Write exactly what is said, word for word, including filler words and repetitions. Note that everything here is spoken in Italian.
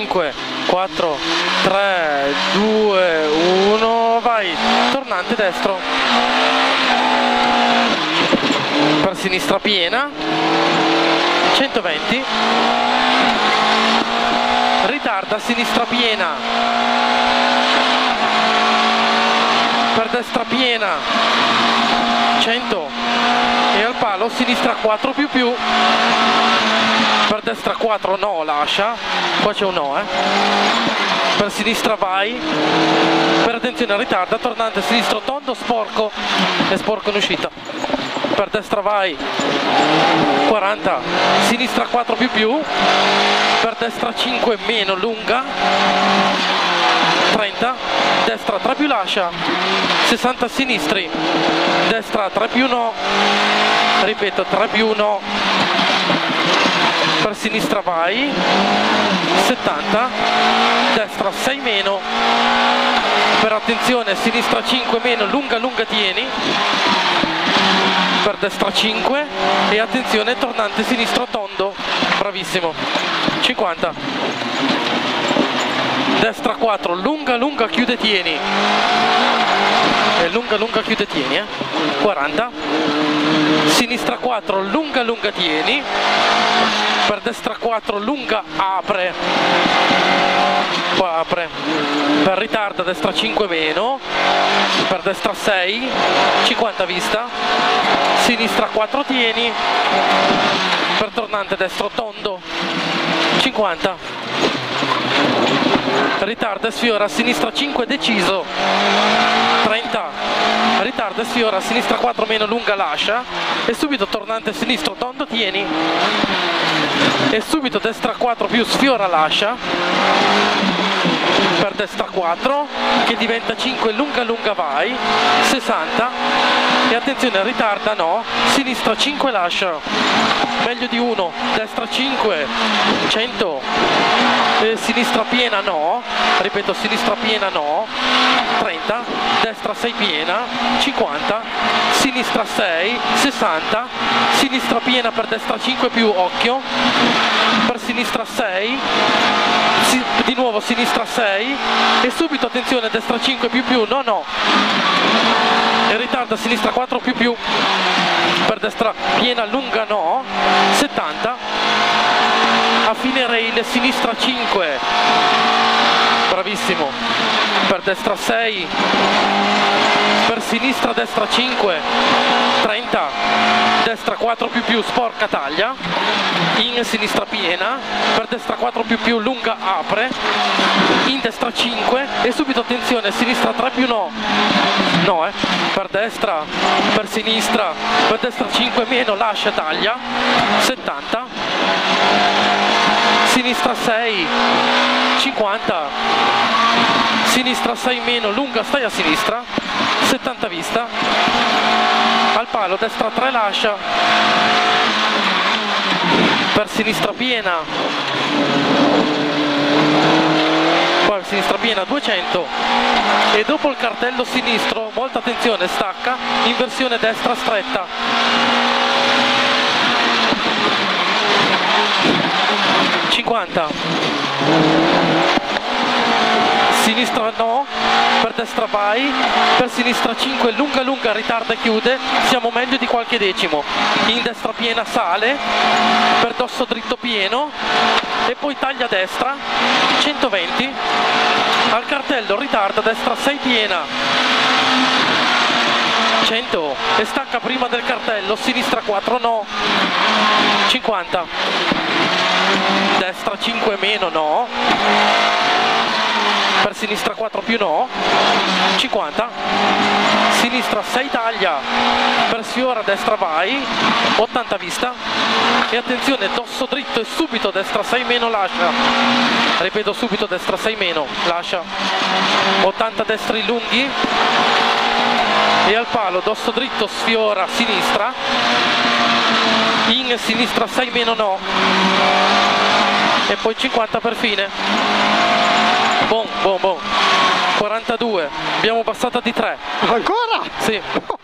cinque, quattro, tre, due, uno, vai, tornante destro, per sinistra piena, centoventi, ritarda, sinistra piena, per destra piena, cento, e al palo, sinistra quattro più più, per destra quattro, no, lascia, qua c'è un no, eh, per sinistra vai, per attenzione ritarda, tornante sinistro tondo, sporco, e sporco in uscita, per destra vai, quaranta, sinistra quattro più più, per destra cinque meno lunga, trenta, destra tre più lascia, sessanta sinistri, destra tre più no, ripeto tre più no, per sinistra vai, settanta, destra sei meno, per attenzione sinistra cinque meno, lunga lunga tieni, per destra cinque e attenzione tornante sinistro tondo, bravissimo, cinquanta, destra quattro, lunga lunga chiude tieni, e lunga lunga chiude tieni, eh? quaranta, sinistra quattro, lunga lunga tieni, per destra quattro, lunga apre, qua apre, per ritarda destra cinque meno, per destra sei, cinquanta vista, sinistra quattro tieni, per tornante destro tondo, cinquanta, ritarda e sfiora, sinistra cinque deciso, trenta, ritarda e sfiora, sinistra quattro meno lunga lascia, e subito tornante sinistro tondo tieni, e subito destra quattro più sfiora lascia, per destra quattro che diventa cinque lunga lunga vai, sessanta, e attenzione ritarda no, sinistra cinque lascia, meglio di uno, destra cinque, cento, e sinistra piena no, ripeto sinistra piena no, trenta, destra sei piena, cinquanta, sinistra sei, sessanta, sinistra piena per destra cinque più, occhio, per sinistra sei, si, di nuovo sinistra sei, e subito attenzione destra cinque più più, no no, e ritarda sinistra quattro più più, per destra piena lunga no, settanta, a fine rail sinistra cinque, bravissimo, per destra sei, per sinistra destra cinque, trenta, destra quattro più più, sporca taglia, in sinistra piena, per destra quattro più più, lunga apre, in destra cinque, e subito attenzione, sinistra tre più no, no eh, per destra, per sinistra, per destra cinque meno, lascia taglia, settanta, sinistra sei, cinquanta, sinistra sei meno, lunga stai a sinistra, settanta vista, al palo destra tre lascia, per sinistra piena, poi sinistra piena duecento, e dopo il cartello sinistro, molta attenzione, stacca, inversione destra stretta, cinquanta, sinistra no, per destra vai, per sinistra cinque, lunga lunga, ritarda e chiude, siamo meglio di qualche decimo, in destra piena sale, per dosso dritto pieno, e poi taglia destra, centoventi, al cartello ritarda, destra sei piena, cento, e stacca prima del cartello, sinistra quattro no, cinquanta, destra cinque meno no, per sinistra quattro più no, cinquanta, sinistra sei taglia, per sfiora destra vai, ottanta vista, e attenzione dosso dritto e subito destra sei meno lascia, ripeto subito destra sei meno lascia, ottanta destri lunghi, e al palo dosso dritto sfiora sinistra, in sinistra sei meno no, e poi cinquanta per fine, bom bom bom, quarantadue, abbiamo passata di tre. Ancora? Sì.